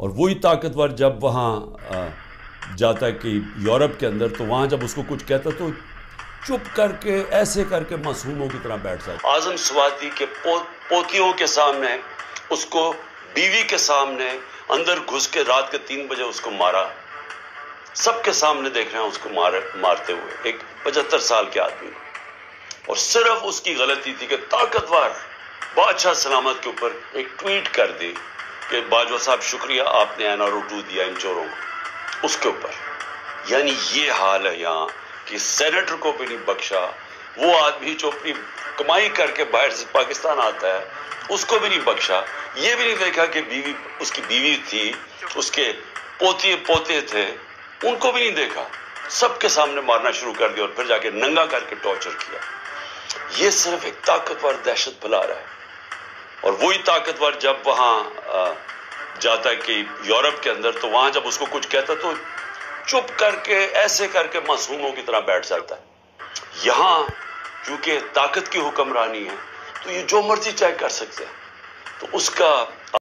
اور وہی طاقتور جب وہاں جاتا ہے کہ یورپ کے اندر، تو وہاں جب اس کو کچھ کہتا تو چپ کر کے ایسے کر کے معصوموں کی طرح بیٹھ جاتا۔ اعظم سواتی کے پوتیوں کے سامنے، اس کو بیوی کے سامنے اندر گھس کے رات کے 3 بجے اس کو مارا، سب کے سامنے دیکھ رہے ہیں اس کو مارتے ہوئے، ایک 75 سال کے آدمی، اور صرف اس کی غلطی تھی کہ طاقتور بادشاہ سلامت کے اوپر ایک ٹویٹ کر دی کہ باجوہ صاحب شکریہ آپ نے NRO2 دیا ان چوروں کو، اس کے اوپر۔ یعنی یہ حال ہے یہاں کہ سینیٹر کو بھی نہیں بخشا، وہ آدمی جو اپنی کمائی کر کے باہر سے پاکستان آتا ہے اس کو بھی نہیں بخشا، یہ بھی نہیں دیکھا کہ بیوی، اس کی بیوی تھی، اس کے پوتے تھے، ان کو بھی نہیں دیکھا، سب کے سامنے مارنا شروع کر دیا اور پھر جا کے ننگا کر کے ٹارچر کیا۔ یہ صرف ایک طاقتور دہشت پھیلا رہا ہے، اور وہی طاقتور جب وہاں جاتا ہے کہ یورپ کے اندر، تو وہاں جب اس کو کچھ کہتا تو چپ کر کے ایسے کر کے معصوموں کی طرح بیٹھ جاتا ہے۔ یہاں کیونکہ طاقت کی حکمرانی ہے تو یہ جو مرضی چاہے کر سکتے ہیں، تو اس کا